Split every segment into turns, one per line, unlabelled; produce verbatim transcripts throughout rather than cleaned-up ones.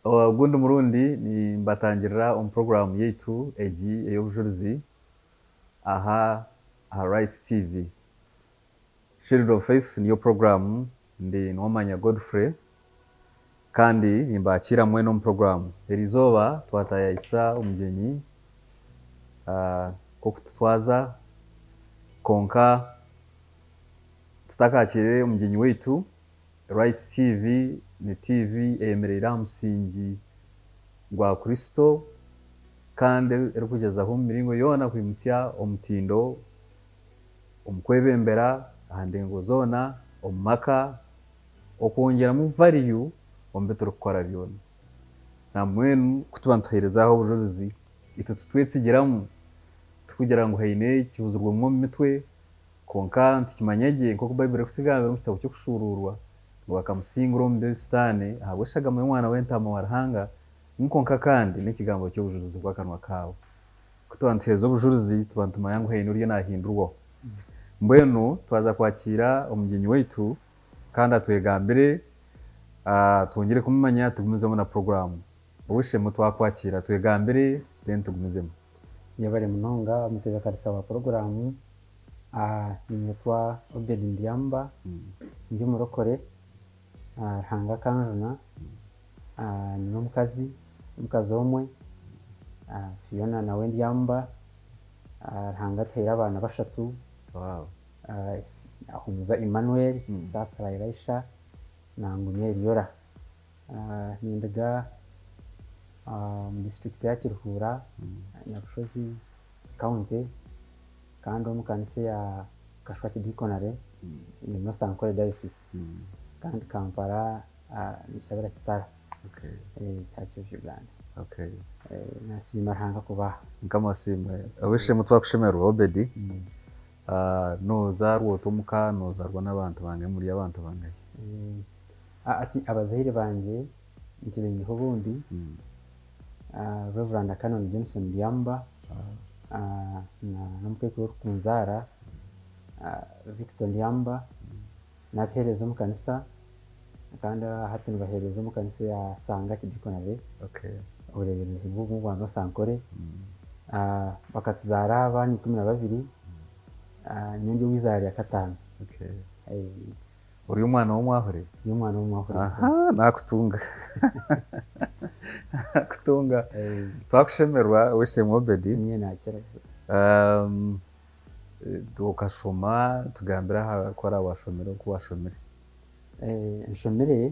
Gundi murundi ni mbatangirira on program yetu egi ey'obujulizi aha aha Right T V. Shield of Faith niyo program ndi Nomanya Godfrey kandi nimbakira mweno mu program. Erizoba twataya isa umugeni uh, ko kutwaza konka tutakakire umugeni wetu. Right T V ni T V eyemerera musingi gwa Kristo kandi eri kugezaho miringo yona kwimutya omutindo omukwebembera ahandengo zona omumaka okongera mu value ombetoro kukora byona na mwenu kutuba ntuherezaho obujulizi ito tutwetsigiramu tukugira ngo haine kibuzurwa mu mitwe konka ntikimanyege nko ku Bible kusigambira mu kitabo cyo kushururwa wakamusingura mu bestane haboshaga mu mwana w'entama warahanga nkonka kandi n'ikigambo cyo bujulizi bw'akanwa kawe kutubantuheza obujulizi tubantuma yangu haine uriyo nahindurwa mbwenu twaza kwakira omugeni wetu kandi atwegambire uh, tongere kumumanya tugumizemo na program ubushe mu twakwakira twegambire then tugumizemo
yabare munonga muteza karisa wa program ah uh, nimetwa Obed Ndiamba mm. ndi murokore ah uh, hanga kanjuna ah uh, n'omukazi omukazi omwe ah uh, Fiona na Wendyamba ah uh, hanga tera abana bashatu.
Wow.
Uh, ahumuza Emmanuel mm. Sasa Raisha na Ngumye Yora uh, nindaga uh, mu district ya Kiruhura mm. Nyabushozi county kandi omukanise ya Kashwati Dikonare mm. ni Northern Kore Diocese mm. kandi Kampala uh, ni Shabira Kitara.
Okay.
Eh Church of Uganda.
Okay.
Eh nasima hanga kuba
nkama sima abishe mutwa kushemerwa Obedi
mm.
uh, nozarwa tomuka nozarwa n'abantu bange muri abantu bange
mm. ati abazahire banje ntibenyeho bundi mm. uh, Reverend Canon Johnson Ndiamba uh, uh, na namukekuru kunzara uh, Victor Ndiamba mm. na perezo mu kanisa kandi hati nibaherezo mu kanisa ya Sanga Kidikonare.
Okay.
Ubureberezi bw'ubu bwa Sankore
mm.
uh, bakatuzara abana kumi na babiri ah nyonge wizari ya katanu.
Okay.
Eh
uri umwana w'umwahure
ni umwana w'umwahure.
Aha nakutunga kutunga eh twakushemerwa wese mu Obedi
niye nakira
um tukashoma tugambira ko ari abashomero ko washomere
eh nshomere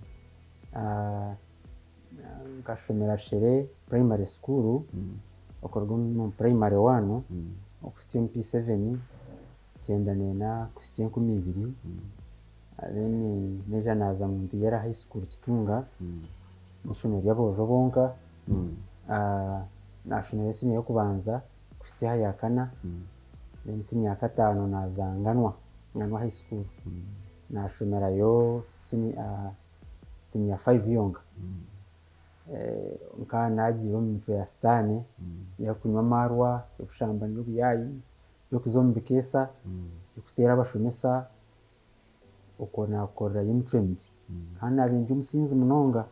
ah ngashomera Shere Primary School mm. okorwa mu primary one mm. Christian P seven cyenda nena Christian kumi ibiri then neja naza mu Ndiyara High School Kitunga nishomero yabojo bonka ah nashomero sinye yo kubanza Christian ya kana then sinye ya katano naza nganwa nganwa High School nashomera yo sinye ah sinye ya five yonga eh nka naji bo mu ya stane ya kunywa marwa yo kushamba n'ubuyayi yo kuzombikesa mm. yo kutera abashomesa ukona akora y'imcembi mm. kandi abinje umusinzi munonga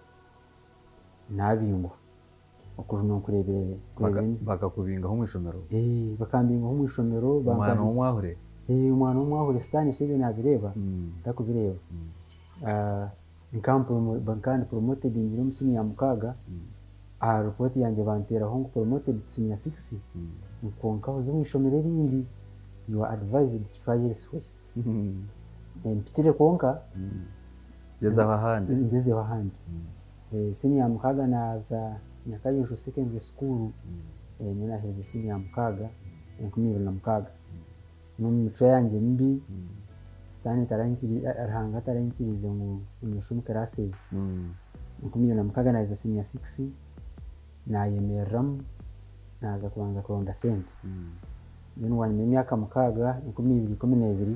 nabingo okuruno kurebere
bakakubinga ho mwishomero
eh bakambinga ho mwishomero
bangana umwahure
eh umwana umwahure stani shibe nabireba ndakubireba mm. ah nkampo bankani promoted ingiro musini ya mukaga mm. ah report yanje bantera ho promoted tsinya six nkonka uzo mwishomero rindi you are advised to try elsewhere mm mpitire konka mm
yeza bahandi
ngeze bahandi mm. eh senior mukaga naza nyakayusho secondary school mm. eh nina heze senior mukaga nkumi na mukaga no mico yanje mbi mm. stani tarankiri arhanga tarankirize mu nyeshumi classes mm nkumi na mukaga naza senior six na yemeram naza kubanza kuronda sente mm. then wani mu myaka mukaga nkumi ibiri kumi na ibiri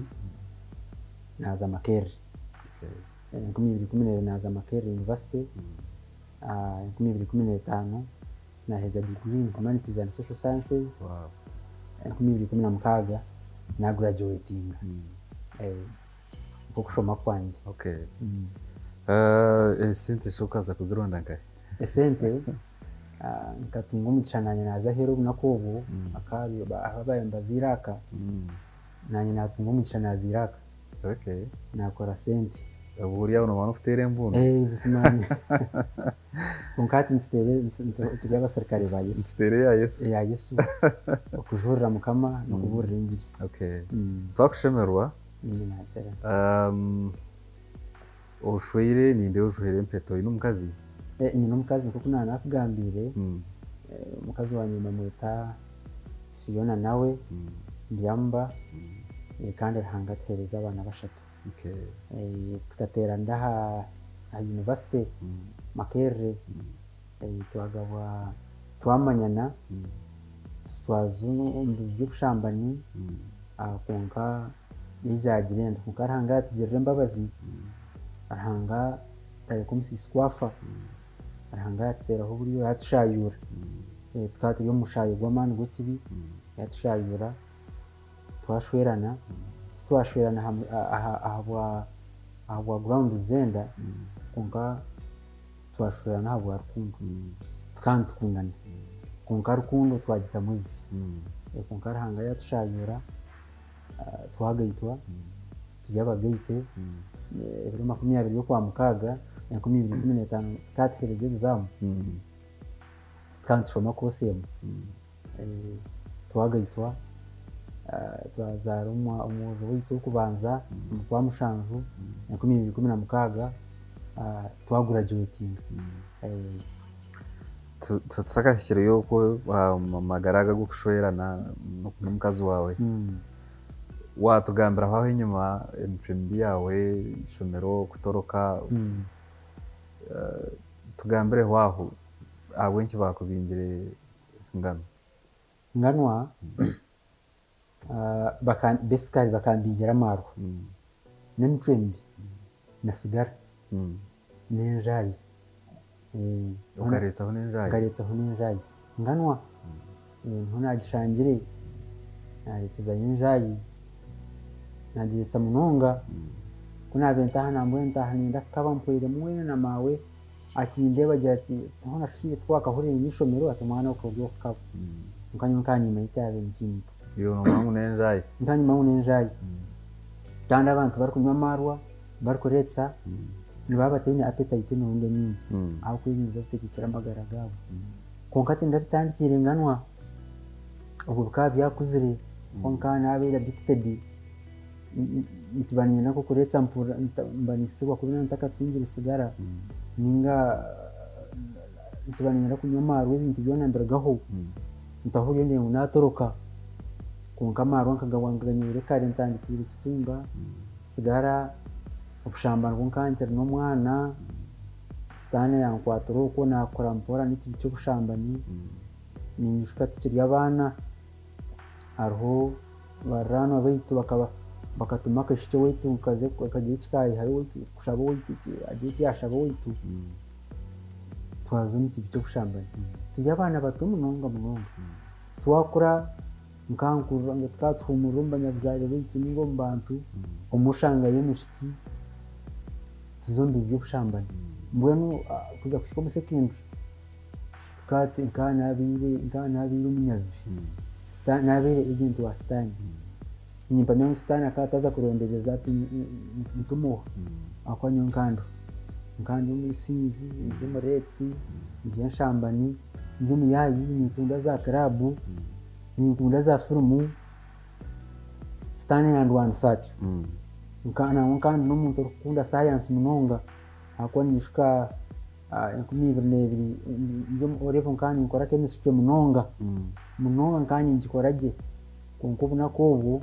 naza Makere. Okay. nkumi ibiri kumi na ibiri naza Makere University mm. ah nkumi ibiri kumi na tano na heza degree in humanities and social sciences.
Wow.
nkumi ibiri kumi na mukaga na graduating
mm.
eh kukushoma kwanje.
Okay mm. Uh, sinti shukaza kuzironda ngahe
esente nkatunga umugisha nanye naza hero nakobo akabi abaye mbaziraka nanye natunga umugisha naziraka
okay
nakora sente
buriya uno muntu ufite irembuno
eh bisimanye konkati nstere tujya basirikare ba Yesu
nstere ya Yesu
ya Yesu okujurira mukama no kuburira ingiri
okay twakushemerwa um oshwire ninde oshwire mpeto ino mukazi
eh nyina mukazi kuko nana nakugambire mukazi wa nyuma mwita Fiona nawe ndiyamba kandi hangatereza abana bashatu
okay
eh tukatera ndaha a university Makerere eh twagabwa twamanyana twazunu byo kushambani akonka ijagirenda kukaranga tugirira mbabazi aranga tare kumusisi kwafa aranga tera ho buriyo yatushayura eh twati yo mushayo gwamani gwikibi yatushayura twashwerana twashwerana ahabwa ahabwa ground zenda konka twashwerana ahabwa rukundo kandi tukundana konka rukundo twagita mubi konka aranga yatushayura twagayitwa tujyabagayite biro makumyabiri yo kwa mukaga yakumi bibiri kumi n'itanu twatereze exam kandi shoma kosemo eh twagayitwa twazarumwa umuzo witu kubanza kwa mushanju yakumi bibiri kumi na mukaga twaguraduating eh
tutsakashire yuko magaraga gukushwerana n'umukazi wawe watugambira aho inyuma emcimbi yawe ishomero kutoroka tugambire waho abenshi bakubingire ngano
nganwa bakan basically bakambingira amaro n'emcimbi nasigara n'enjayi
eh ukaretsa ho n'enjayi
ukaretsa ho n'enjayi nganwa ntunagishangire naretsa n'enjayi nagiritsa munonga kuna bentaha nambwenta haninda kaba mpwire mwene na mawe akinde bagira ati hona shiye twakahurira n'ishomero atamwana ukobyo kaba mukanyuma kanyuma y'icyabe n'ikindi
yo mwangu nenjaye
ntani mwangu nenjaye kandi abantu bari kunywa marwa bari kuretsa nibabatene appetite n'undi nyingi aho kwibinza gutekekera amagara gabo konkati ndabitandikira inganwa ubwo bukaba byakuzire konkana abera dicted nitibanye nako kuretsa mpura mbanisibwa kubina ntaka twinjira sigara ninga nitibanye nako nyamaro ibintu byona ndaragaho ntahuriye ndi unatoroka kunkamaro nkagawanganyire kare ntandikira kitunga sigara ubushambana kunkankira no mwana stane yankwatoro uko nakora mpora n'iki cyo bushambani ninyushka tikiri abana arho barano abitu bakaba bakatuma kashike wetu kaze kagiye kikayi hari wetu kushaba wetu agiye cyashaba wetu twazo n'iki cyo bushambani tijya abana batumu nonga munonga twakura nkankuru ngo twatwumurumba nyabyare wetu ningo mbantu umushanga y'umushiki tuzombi byo bushambani mbwenu kuza kushika mu secondary tukati nkana abire nkana abire umunyabi sta nabire agent wa stand nyimba nyo stand akataza kurondereza ati mtumo akonyo nkando nkando umusinzi ndumuretsi ndiye shambani ndumi yayi nikunda za club nikunda za filmu stand and one such nkana nkando n'umuntu ukunda science munonga akoni nishika yakumi ibiri njo orevo nkani nkora chemistry munonga munonga nkani njikoraje kunkubu nakobu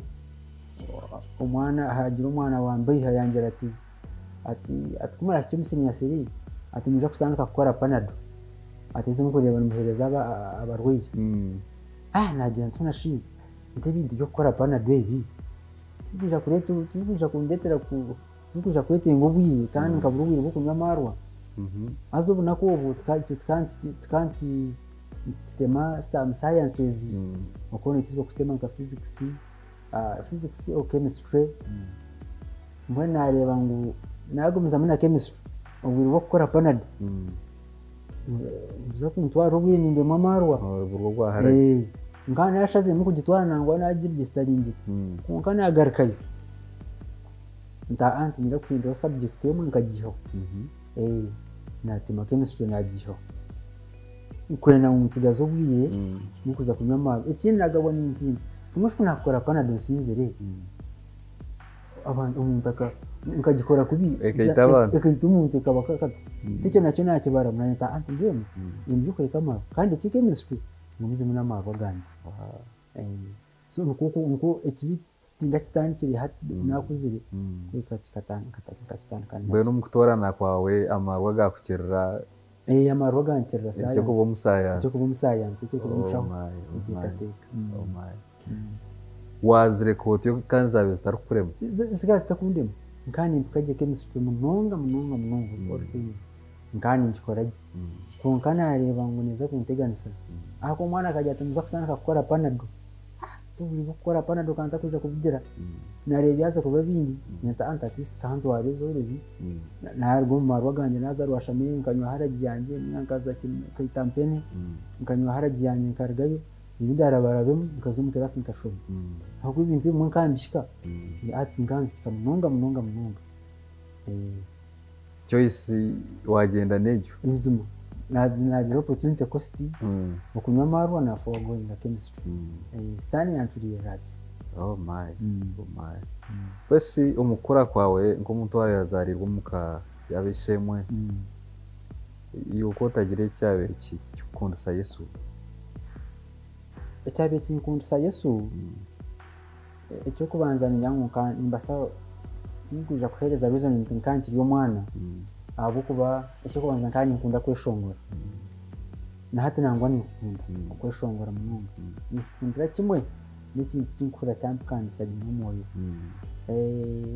umwana hagira umwana wambaye hayangira ati ati atkumara cyumusini yasiri ati muje kustandika gukora panado atize mukureba n'umuhereza abarwayi ah nagira ntunashi ndibindi yo gukora panado ebi tubija kuretu tubija kundetera ku tubija kurete ngobuyi kandi nkaburu bwo kunywa marwa azo bunakobu tkanti tkanti tkanti kitema some sciences ukone kizwa kutema nka physics uh physics or chemistry mbona areba ngo nagomeza muri chemistry ubiri wo gukora panado uza kumutwara ubwininde mu amarwa
urwo rwaharage
eh ngana yashaze mu kugitwara nangwa nagira igistaringi kunka nagarikayo nta anti nyira kwindira subject yo munkagiho eh natima chemistry nagiho kwena umutsigazo bwiye mukuza kunywa amazi ikindi nagabona impini tumushwe nakora pana dosinzere abantu umutaka nkagikora kubi ekayita umuntu kabaka sicyo nacyo nakibara mwanita anti ngwemo imbyuko ikama kandi iki chemistry mubize muri amazi aganje eh so nuko nuko ikibi tinda kitani kiri hati nakuzire kweka kikatanga katanga kandi
bwe n'umukutorana kwawe amarwa gakukirira
eh amarwa gancerera science
cyo kuba musayansi
cyo kuba musayansi cyo kuba mushaho
oh my wazire kote yo kanzabe zitarukurema
sigazi zitakundema nkani mpukaje chemistry munonga munonga munonga all things nkani nchikoraje kunkana areba ngo neza kunteganisa ako mwana akajya atumiza kusana akakora panado tuburi gukora panado kanta kuja kubigira narebe yaza kuba bindi nyata antatist kandi warezo urebi narwo marwa ganje naza rwashamiye nkanywa haraji yanje nyankaza kitampene nkanywa haraji yanje nkargayo ibindi arabarabemo nkazumukira sinkashoma ahubwo ibintu mu nkambishika ni atsi nganzi kamunonga munonga munonga eh
choice wagenda nejo
bizimo na na opportunity cost mu kunywa marwa na for going na chemistry eh stani yanturiye radi
oh my oh my pesi umukura kwawe ngo umuntu wawe yazarirwa muka yabishemwe yuko tagire cyabe iki kundisa Yesu
ecyabe kinkundisa Yesu ecyo kubanzana nyanguka nimbasa niguja kuhereza reason nkankiri yo mwana abo kuba icyo kubanza kandi nkunda kweshongora na hati nangwa ni nkunda kweshongora munonga nkundira kimwe niki kinkura cyampkanisa n'umoyo eh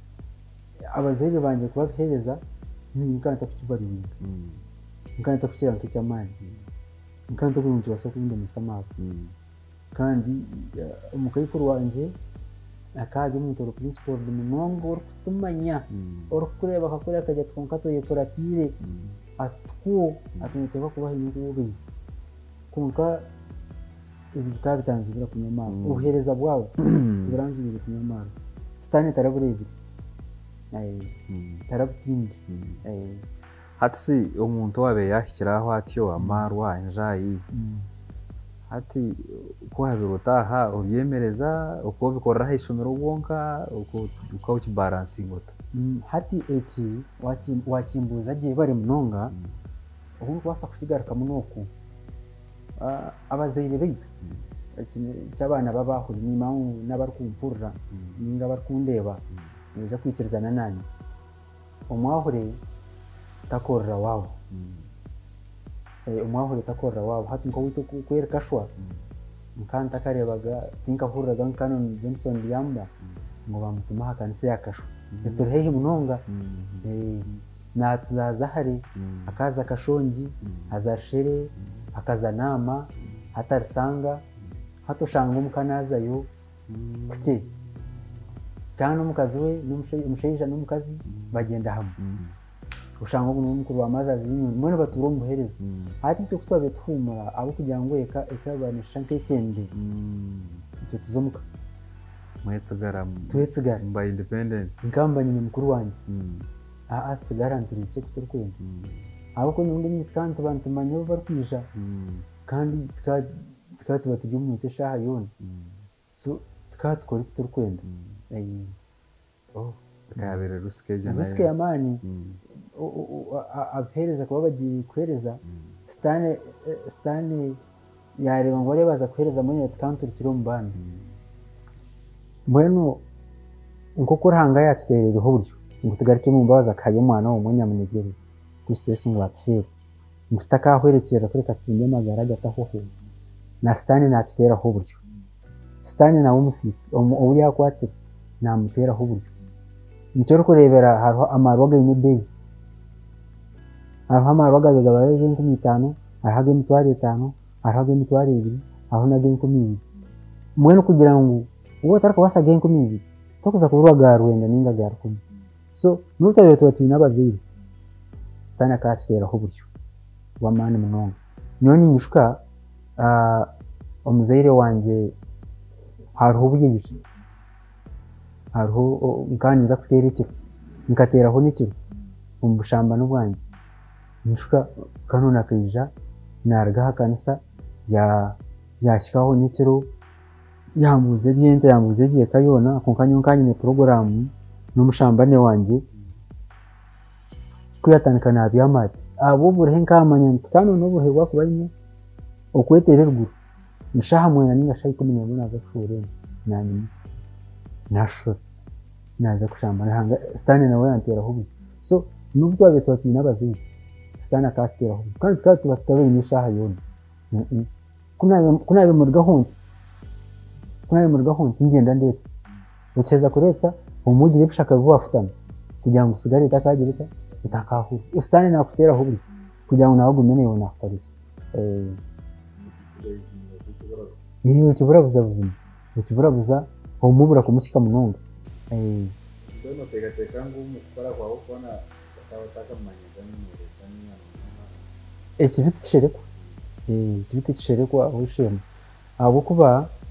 abazeri banje kubahereza nkanta kukibariwinga nkanta kukira nk'icyamani nkanta kunyumva basa kundi misamaho kandi umukayikuru wanje akaje mu toro principal de munongo kutumanya orukureba kakuri akajya twonkato yekorapire atwo atumuteka kubaha inyungu kunka ibika bitanzibira kunyamara uhereza bwawe turanzibira kunyamara stani taraburebire eh tarabutindi eh
hatsi umuntu wabe yashyiraho atyo amarwa injayi hati uko habirutaha uryemereza uko bikorera ishomero ubwonka uko uko ukibalansinga uta
hati eki wakimbuza giye bari munonga ubu kwasa kukigaruka munoko abazeyire bita cyabana babahuri ni mawu n'abarukumpurira ninga barkundeba nje kwikirizana nani umwahure takorra wawo eh umwahure takorra wawo hati ngo wito kwereka shwa nkanta karebaga tinka hurraga Canon Johnson Yamba ngo bamutuma hakanise yakashwa etorhehe munonga eh na tuzahari akaza kashongi azashere akaza nama hatarisanga hatoshanga umukanaza yo kuki cyane umukazi we n'umusheje n'umukazi bagenda hamwe ushanga ngo n'umukuru wamazazi y'inyoni mwe baturo muhereza ati cyo kutwabe twumura abo kugira ngo eka ekabanisha nk'ekende cyo tuzomuka
mwetsigara
twetsigara
mba independent
ngamba nyine mukuru wanje a a sigara ntiritse kuturkwenda abo ko n'undi nitkantu bantu manyo barkwisha kandi tukati batujye mu tesha hayone so tukati kuri tuturkwenda eh
oh kabere ruskeje
nayo ruske amani apereza kuba bagiye kwereza stane stane yareba ngo baza kwereza muri account kiro mbandi bueno uko kuranga yacyerere ho buryo ngo tugarike mu mbabaza kayo mwana wo munyamunegere ku stress ngo atse mutaka hwerekera kuri katinye magara gataho ho na stane nacyera ho buryo stane na umusisi ubu yakwate namutera ho buryo nicyo kurebera haro amaroga y'imbeyi aho amaroga bigabaye nk'umi itanu ahage mitware itanu ahage mitware ibiri aho nage nk'umi ibiri mwene kugira ngo uwo tarako basage nk'umi ibiri tokuza kuruga rwenda ninga garukumi so nuta yoto ati nabaziri stana kacyera ho buryo w'amaani munonga nyowe ninyishuka omuzaire wangye hariho obwire hariho nkaba ninza kuteera ekiro nkateeraho n'ekiro omu bushambani bwangye ninshuka kanuuna akaija naaruga aha kanisa yahikaho nyekiro yambuuza eby'ente yambuuza eby'eka yoona kwonka nyowe nkaba nyine poroguramu n'omushambane wangye kuyatandika nabyama ati aba oburehe nkamanya nti kandi n'oburehe bwakuba nyine okweteera eruguru eshaaha mwenda ninga shaaha ikumi n'emwe naaza kushuura eno nanyimisa nashora naza kushambana hanga sitaani nawe yanteeraho buri so n'obu twabaire tuba twine abazaire sitaani akatuteeraho buri kandi tukaba tuba tutabaine eshaaha yoona kunaabe murugaho nti kunaabe murugaho nti ngyenda ndeetse okyeza kureetsa omugire ebishaka bibe wafutama kugira ngu osigare etakagira eka etakahura sitaani nakuteeraho buri kugira ngu nawe ogume neewe nakukoresa iyo okiburabuza buzima okiburabuza omubura kumuhika munonga ekibi tikisherekwa ekibi tikisherekwa ahoshemu ahabwokuba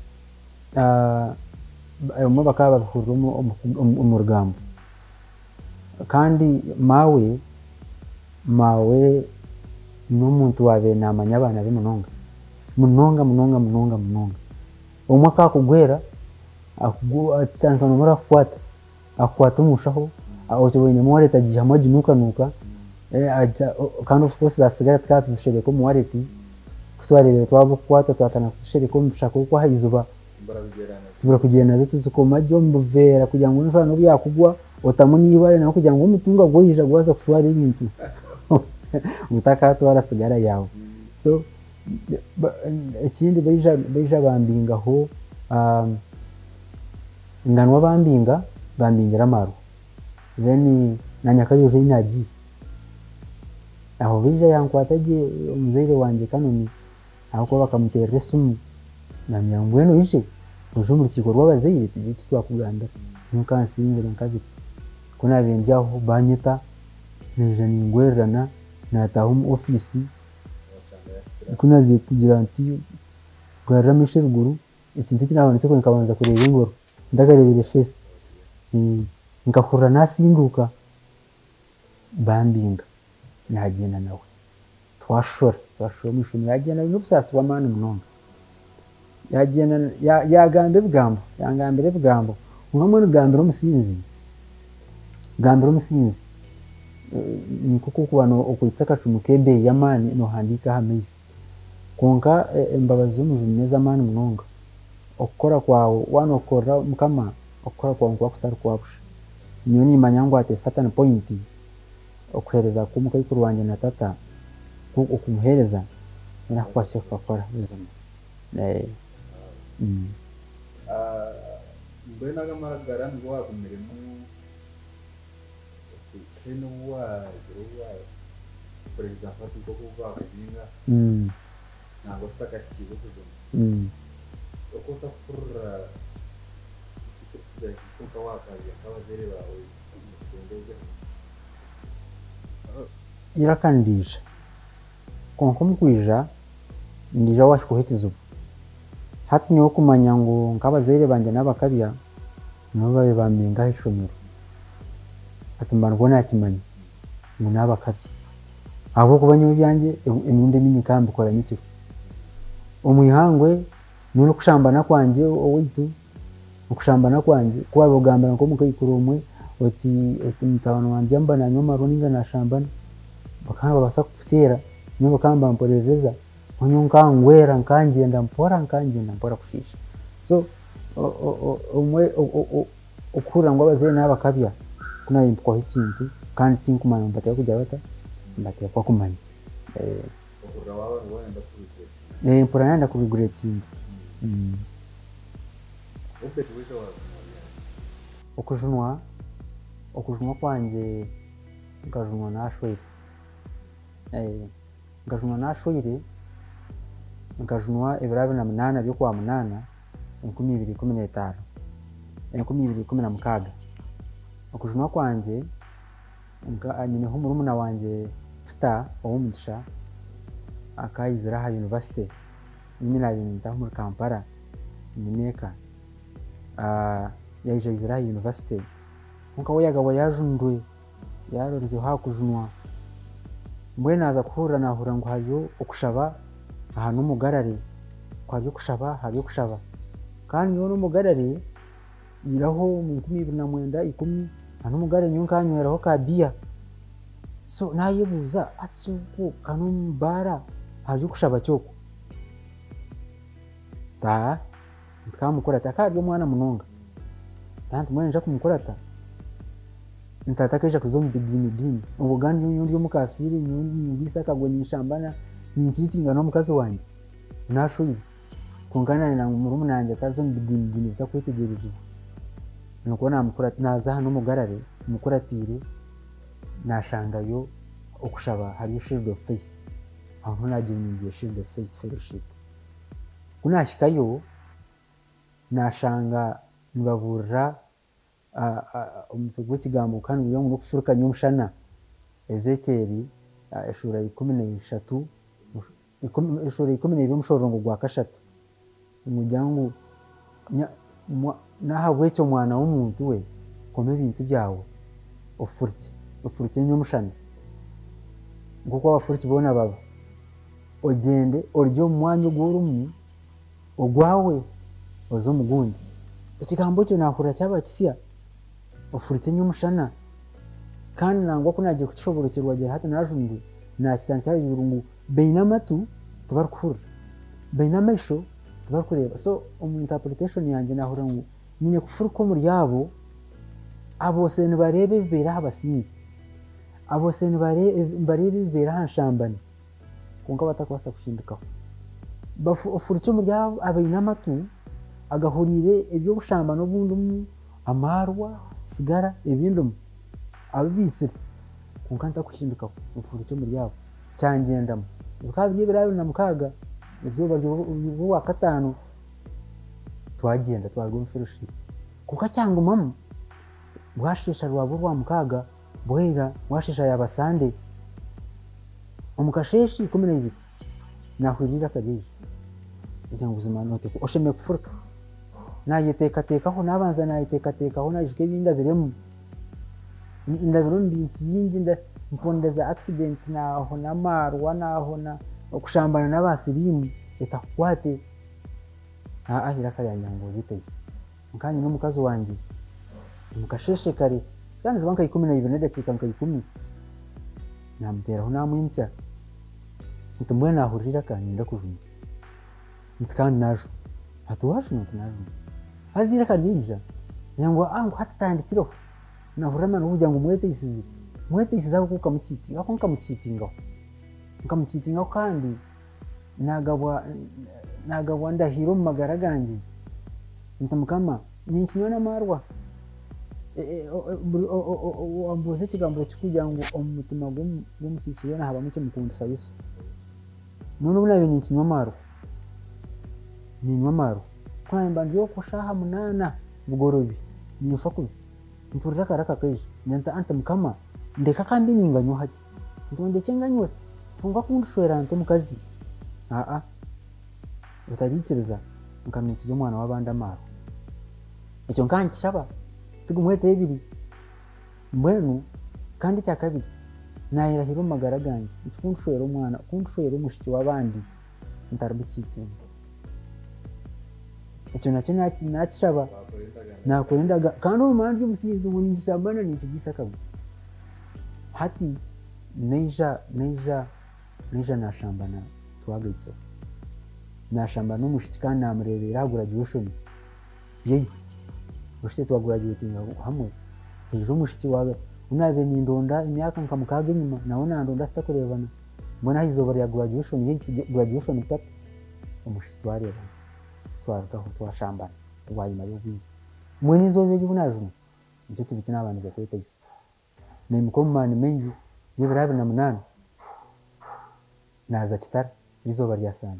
omwe bakaba babihurira omu rugambo kandi maawe maawe n'omuntu waabaire naamanya abaana be munonga munonga munonga munonga munonga omwe akakugwera atandika nomara akukwata akukwata omushaho okiboinemu wareti agiihamu aginuukanuuka kandi of course zasigara tukaba tuzishereka omu wareti kutwarebere twaba okukwata twatandika kuzishereka omu bishaka oku aha izuba tubura kugira nazo tuzikoma gye omu buveera kugira ngu noshobora n'obu yakugwa otamu n'ibare nawe kugira ngu omutunga gw'oija gwaza kutwara ebintu butakatwara sigara yawe so ekindi baija bambingaho nganwa bambinga bambingira amaru then nanyakayojo inagiye aho baija yankwata gye omuzaire wangye kanoni ahakuba bakamuteerera esimu namanya ngu mbwenu ije oije omu rukiiko rw'abazaire tugire eki twakugambira nkansinzire nkabiri kunaabe ndi aho banyeta naija ningwererana naataaha omu ofiisi kunaziire kugira nti garura amaisho eruguru ekintu eki naabonetse kuba nkabanza kureeba engoro ndakareebera efeesi nkahurira naasinduuka bambinga naagenda nawe twashora twashora omu ishomero yagenda aine obusaasi bw'amaani munonga yagenda yagamba ebigambo yangambira ebigambo nkamwe nigambira omusinzi gambira omusinzi nikoku okuba okwitsa akacumu k'ebeeyi y'amaani nohandiika aha maizi kwonka embabazi z'omujuni n'ez'amaani munonga okukora kwawe waana okukorera mukama okukora kwawe nkuba kutari kwabusha nyowe nimanya ngu ati certain point okuheereza kw'omukaikuru wangye na tata okumuheereza narakukwakira kukakora buzima
mbwenu agamagara nibwo wagumiremu kino wagira for example ati koko bakubinga ntabwo sitakashyize kuzima uko utafurura kuko wakaje nk'abazaire bawe ugendezeho
irakandija konka omukwija ndija washikuha ekizibu hati nyowe okumanya ngu nk'abazaire bangye n'abakabya nabo babe bambingaho ishomero hati mba nibwo nakimanya ngu n'abakabya ahabwokuba nyowe byangye emirundi emingi nkaba mbikora nyekiro omwihangwe nyowe n'okushambana kwangye owaitu okushambana kwangye kuba bagambira nk'omukaikuru omwe oti oti mutabani wangye mba nanywa amarobo ninga nashambana bakaba babaasa kukuteera nyowe bakaba bamporereza onyo nkangwera nkangyenda mpora nkangyenda mpora kushiisha so omwe okuhurira ngu abazaire n'abakabya kunaabe mpikwaho ekintu kandi tinkumanya mbateekwa kugira bata mbateekwa kumanya mpora nayenda kubiguretinga okujunwa okujunwa kwangye nkajunwa naashwire nkajunwa naashwire nkajunwa ebiro abiri na munaana by'okwa munaana enkumi ibiri ikumi n'etaano enkumi ibiri ikumi na mukaaga okujunwa kwangye nyineho murumuna wangye Peter ow'omugisha akayizira ha university nyine nabinta muri Kampala nyineka ah yaje izira university nkuko wayagabo yajundwe yarorize hakujunwa mbwe naza kuhura nahura ngo hariyo okushaba ahantu umugarare kwariyo kushaba hariyo kushaba kandi yo n'umugarare iraho mu ikumi ibiri na mwenda ikumi ahantu umugarare nyo kanyweraho ka bia so nayibuza atsuko kanumbara hariyo kushaba cyoko ta tkamukora takariyo mwana munonga tantu mwana nja kumukora ta ntatakaje kuzomba bidini dini ubugandi y'undi mukafiri nyubisa kagwenye shambana ninjitinga no mukazi wanje nashuye kungana na murumu nanje atazomba bidini dini bitakwitegereza nuko namukora naza hano mugarare mukuratire nashangayo okushaba hariyo shield of faith aho nagiye ningiye shield of faith fellowship kunashikayo nashanga nibavura umutwe w'ikigambo kandi uyo ngo kufurukanya umushana Ezekiel eshura ikumi n'eshatu eshura ikumi n'ibiri mushorongo gwa kashatu umujyango nahabwe cyo mwana w'umuntu we kome ibintu byawo ofurike ofurike nyumushana nguko abafurike bona baba ogende oryo mwanya gw'urumu ogwawe ozo mugundi ikigambo cyo nakura cyaba kisiya ofurike nyumushana kandi nangwa kunagiye kucishoborokirwa gihe hata najungu nakitana cyari burungu beinamatu tubarukura beinamasho tubakureba so umu interpretation yanjye nahura ngo nyine kufuruko muri yabo abose ni barebe bibera abasinzi abose ni barebe bibera hanshambani kunga batakwasa kushindikaho bafu ofurike muri yabo abeinamattu agahurire ibyo gushamba no bundumu amarwa sigara ibindumu abisiri kunkanta kushindika ofurike muri yabo cyangendamo ukabye birayo na mukaga izuba ryo wa katanu twagenda twarwo fellowship kuka cyangwa mama bwashisha rwabo rwa mukaga bohera washisha yabasande umukasheshi ikumi n'ibiri nahurira kageje ijya nguzima note ko osheme kufuruka nayiteka tekaho nabanza nayiteka tekaho najike binda biremu ndabirundi yingi nda mpondeza accidents naho namarwa naho na okushambana n'abasirimu eta kwate a ahira kare yanyango bitese mukanye n'umukazi wanje mukasheshe kare kandi zibanka ikumi n'ibiri n'edakika nka ikumi namuteraho namwimtya mutumwe nahurira kandi ndakujuma mukandi najo hatuwashu ntunajo azira kadija nyangwa angu hatatandikiro nahurama n'ubujya ngo mwete isizi mwete isiza kuka mukipi ako nka mukipinga nka mukitinga kandi nagabwa nagabwa ndahiro mu magara ganje ntamukama ninkinywa n'amarwa ambuze kigambo cy'kugira ngo umutima g'umusisi we nahaba muke mukunda sayiso none ubunabe ninkinywa amarwa ninywa amarwa kwamba ndiyo kushaha munana bugorobi nifa kubi mpurira karaka keje nyanta anta mukama ndeka kandi ninganyo hati ndonde cyenganywe tunga kundushwera nto mukazi a a utarikiriza nkamitizo umwana wabanda maro icyo nkanki shaba tugumwete ibiri mbwenu kandi cya kabiri nahirahiro magara ganje kundushwera umwana kundushwera umushiki wabandi ntarabukitse icyo nacyo nakishaba nakurendaga kandi umanje umusizi ubunyishambana n'icyo gisakabu hati neja neja neja nashambana twagitse nashambana n'umushiki kandi namurebera hagura graduation yeyi mushite twagura graduation hamwe ejo umushiki wawe unabe n'indonda imyaka nkamukaga nyuma nawe nandonda atakurebana mbona hizoba ya graduation yeyi graduation itatu umushiki twareba twaragaho twashambana wayima yobi mwene zo byo bunajo nicyo kibikina abanze kwita isi ne mukomani mengi yebarabe na munana naza kitara izoba rya sande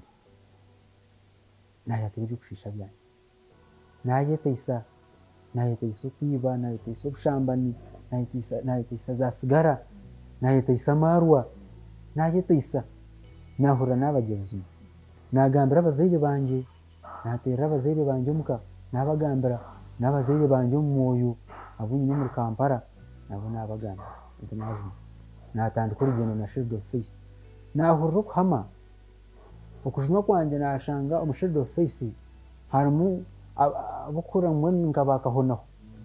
naya tiri bikwisha byane naye teisa naye teiso kwiba naye teiso bushambani naye teisa naye teisa za sigara naye teisa marwa naye teisa nahura n'abagiye buzima nagambira abazaire banje naterera abazaire banje omuka nabagambira n'abazaire banje omwoyo abunyine muri Kampala nabo nabagambira international natandika urugendo na Shield of Faith nahurira okuhama okujunwa kwanje nashanga omu Shield of Faith harimu abukura mwenu nga bakahonaho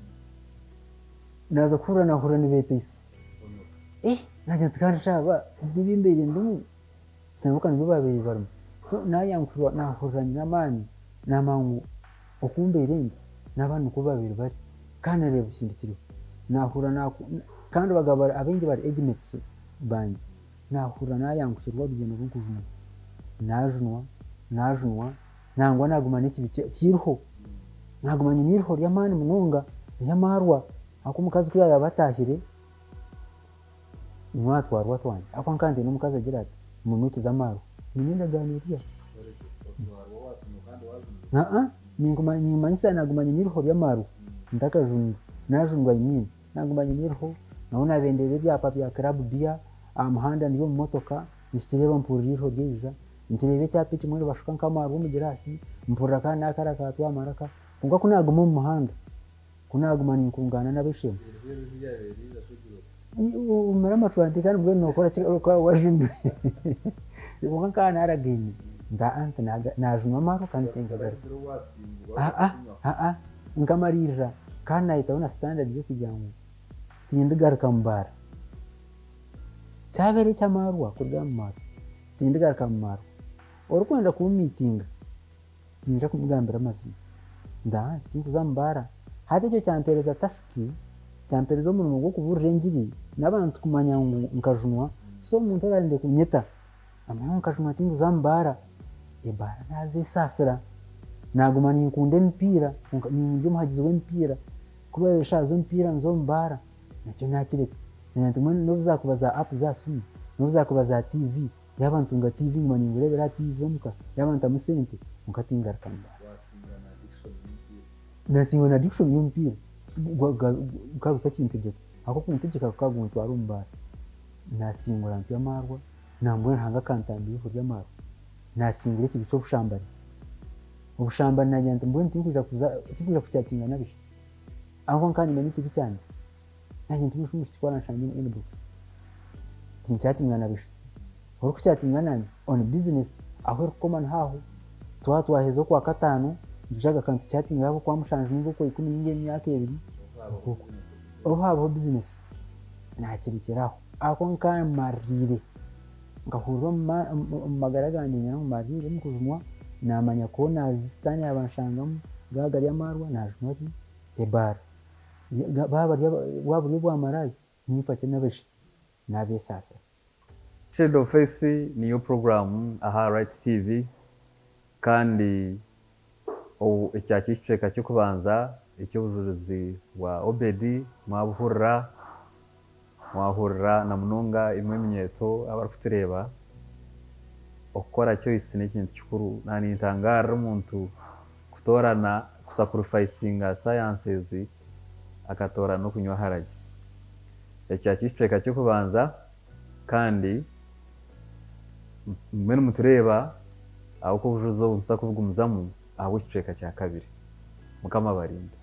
naza kura nahura nibeteise eh naje tukandishaba bibimbere ndimu tabuka nibo babiri barimo so nayankurwa nahuranye n'amani namangu okumbere ndi n'abantu ko babiri bari kandi reba ikindikiro nahura naku kandi bagabara abengi bari agents banje nahura nayankukirwa bigenda kujunwa najunwa najunwa nangwa naguma n'iki kiriho nagumanye n'iriho ry'amani munonga y'amarwa ako mukazi kuri yabatahire mwatwarwa twanje ako kandi n'umukazi agira ati munuki z'amaru ninenda ganiriya na a ninguma nimanyisa nagumanye n'iriho ry'amaru ndakajunwa najunwa imini nagumanye n'iriho naona bendere byapa bya club bia amuhanda niyo motoka nistireba mpuriro ryeja njirebe cyapa kimwe bashuka nk'amaru mu girasi mpurira kana akara katwa maraka kunga kunaguma mu muhanda kunaguma ninkungana n'abeshemu umara matwanti kandi bwo nokora kwa wajimbe kunga kana aragini nda anta najuma amaru kandi tenga ah ah ah ah ngamarira kana itaona standard yo kujyango tindigaruka mbara cyabere cy'amarwa kurya amaru tindigaruka amaru orukwenda ku meeting ninja kumugambira amazima nda tikuzambara hati cyo cyampereza taski cyampereza umuntu ngo kuburira ngiri nabantu kumanya nkajunwa so umuntu arinde kunyeta amana nkajunwa tinguzambara ebara naze sasira naguma ninkunde mpira ninjye muhagize w'empira kuba yashazo mpira nzombara nacyo nakireka nantumwe no bizakubaza app za sumu no bizakubaza T V yabantu nga T V mani ngurebera T V muka yabantu amusente mukatingara kamba nasingona addiction y'umpira ukaruta kintegeka ako kuntegeka kaguntu arumbara nasingura ntu yamarwa nambwe hanga kantambi y'uko y'amarwa nasingure iki bico bushambari ubushambari najyante mbwe ntinkuja kuza tikuja kucyatinga nabishi aho kandi menye iki cyane najyante mushumusha kwana shanje mu inbox tinchatinga nabishi uri kucyatinga nani on business aho rukomana haho twa twahezo kwa katano ndujaga kantu chatting yabo kwa mushanje ngo ko ikumi n'inge myaka ebiri oho habo business nakirikiraho ako nkamarire ngahurwa magaraganje nyana mu marire mu kujumwa namanya ko nazistani abanshangamo gagari yamarwa najumwa ki ebar baba waburi bwa marayi nifate nabeshi nabe sasa
Shield of Faith niyo program aha Right T V kandi o icyakisheka cyo kubanza icy'ubujuzi wa Obedi mwabuhurra mwahurra na munonga imwe minyeto abarukutureba okora cyo isine kintu cyukuru nani ntangara umuntu kutorana kusacrificing sciences akatora no kunywa haragi icyakisheka cyo kubanza kandi mwene mutureba aho ko bujuzo nsa kuvuga umuzamu aho iceka cya kabiri mukama barinda